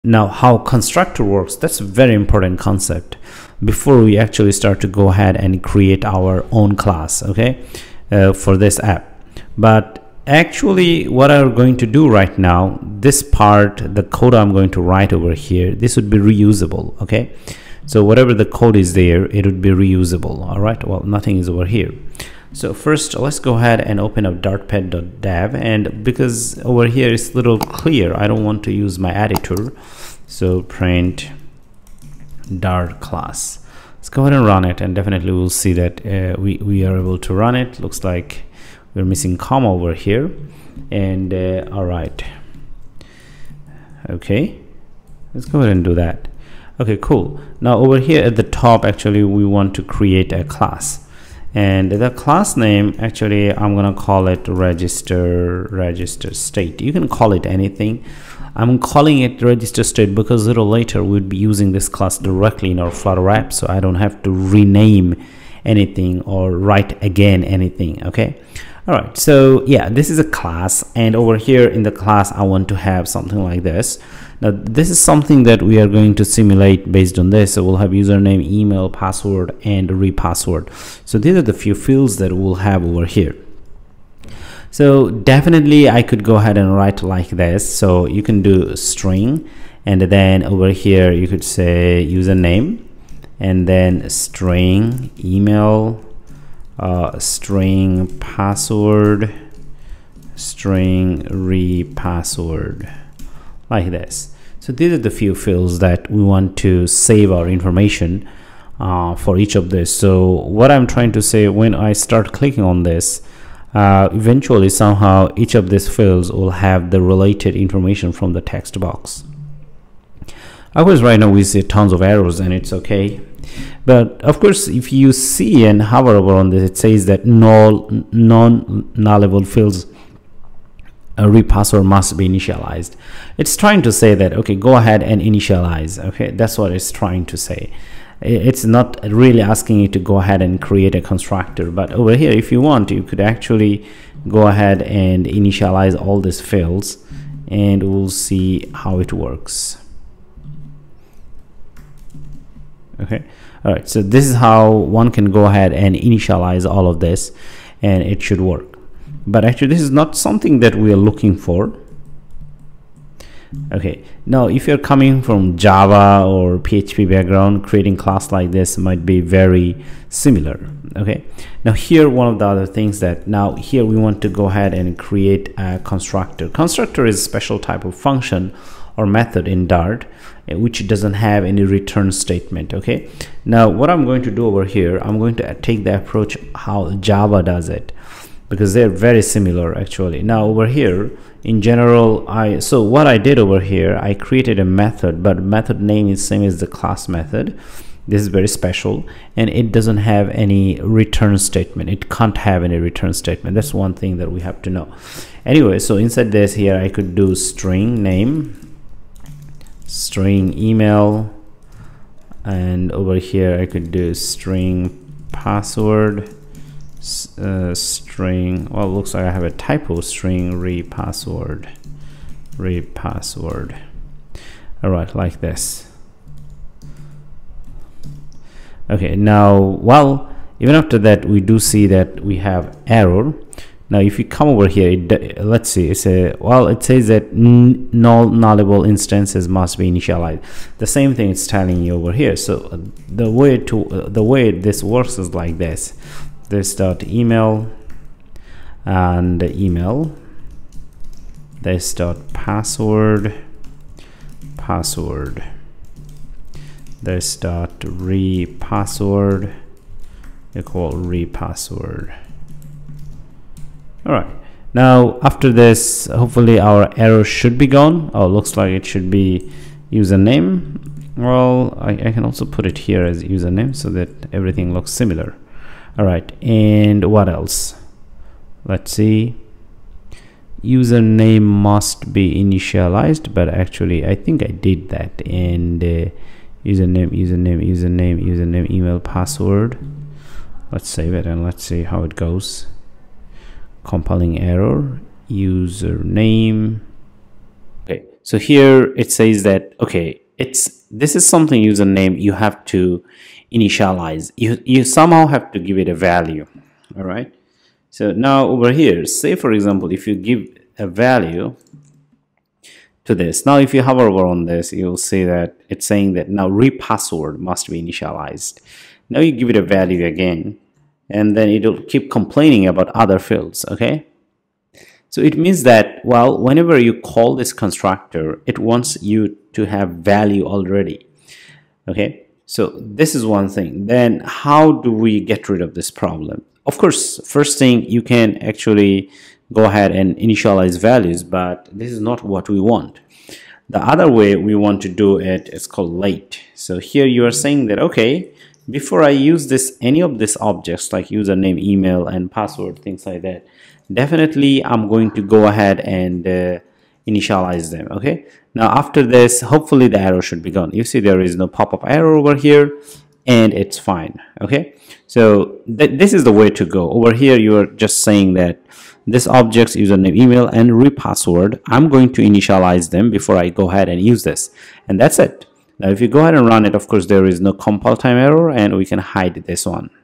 Now, how constructor works, that's a very important concept before we actually start to go ahead and create our own class, okay, for this app. But actually what I'm going to do right now, this part, the code I'm going to write over here, this would be reusable, okay? So whatever the code is there, it would be reusable. All right, well, nothing is over here. So first, let's go ahead and open up dartpad.dev, and because over here it's a little clear, I don't want to use my editor, so print dart class. Let's go ahead and run it, and definitely we'll see that we are able to run it. Looks like we're missing comma over here, and all right, okay, let's go ahead and do that. Okay, cool. Now over here at the top, actually we want to create a class, and the class name, actually I'm gonna call it register state. You can call it anything. I'm calling it register state because a little later we'll be using this class directly in our Flutter app, so I don't have to rename anything or write again anything. Okay, all right, so yeah, this is a class, and over here in the class I want to have something like this. Now this is something that we are going to simulate based on this. So we'll have username, email, password, and repassword. So these are the few fields that we'll have over here. So definitely I could go ahead and write like this. So you can do string, and then over here you could say username, and then string email, string password, string repassword, like this. So these are the few fields that we want to save our information for each of this. So what I'm trying to say, when I start clicking on this, eventually somehow each of these fields will have the related information from the text box. Of course, right now we see tons of errors, and it's okay. But of course, if you see and hover over on this, it says that non-nullable fields repassword must be initialized. It's trying to say that, okay, go ahead and initialize. Okay, that's what it's trying to say. It's not really asking you to go ahead and create a constructor, but over here, if you want, you could actually go ahead and initialize all these fields, and we'll see how it works. Okay, all right, so this is how one can go ahead and initialize all of this, and it should work. But actually this is not something that we are looking for. Okay, now if you're coming from Java or PHP background, creating class like this might be very similar. Okay, now here one of the other things that now here we want to go ahead and create a constructor. Constructor is a special type of function or method in Dart which doesn't have any return statement. Okay, now what I'm going to do over here, I'm going to take the approach how Java does it, because they're very similar actually. Now over here in general, so what I did over here, I created a method, but method name is same as the class method. This is very special, and it doesn't have any return statement. It can't have any return statement. That's one thing that we have to know. Anyway, so inside this here I could do string name, string email, and over here I could do string password, string, well, it looks like I have a typo, string repassword. All right, like this. Okay, now, well, even after that we do see that we have error. Now if you come over here, let's see, it says that nullable instances must be initialized. The same thing it's telling you over here. So the way this works is like this. This dot email and email, this dot password, this dot repassword equal repassword. All right, now after this, hopefully our error should be gone. Oh, looks like it should be username. Well, I can also put it here as username so that everything looks similar. All right, and what else? Let's see. Username must be initialized, but actually I think I did that. And username, email, password. Let's save it and let's see how it goes. Compiling error, username. Okay, So here it says that, okay, this is something username you have to initialize. You somehow have to give it a value. All right. So now over here, say for example, if you give a value to this, now if you hover over on this, you'll see that it's saying that now repassword must be initialized. Now you give it a value again, and then it'll keep complaining about other fields. Okay. So it means that, well, whenever you call this constructor, it wants you to have value already. Okay, so this is one thing. Then how do we get rid of this problem? Of course, first thing, you can actually go ahead and initialize values, but this is not what we want. The other way we want to do it is called late. So here you are saying that, okay, before I use this, any of these objects like username, email, and password, things like that, definitely I'm going to go ahead and initialize them. Okay, now after this, hopefully the error should be gone. You see there is no pop-up error over here, and it's fine. Okay, so this is the way to go. Over here you are just saying that this object's username, email, and repassword, I'm going to initialize them before I go ahead and use this, and that's it. Now if you go ahead and run it, of course there is no compile time error, and we can hide this one.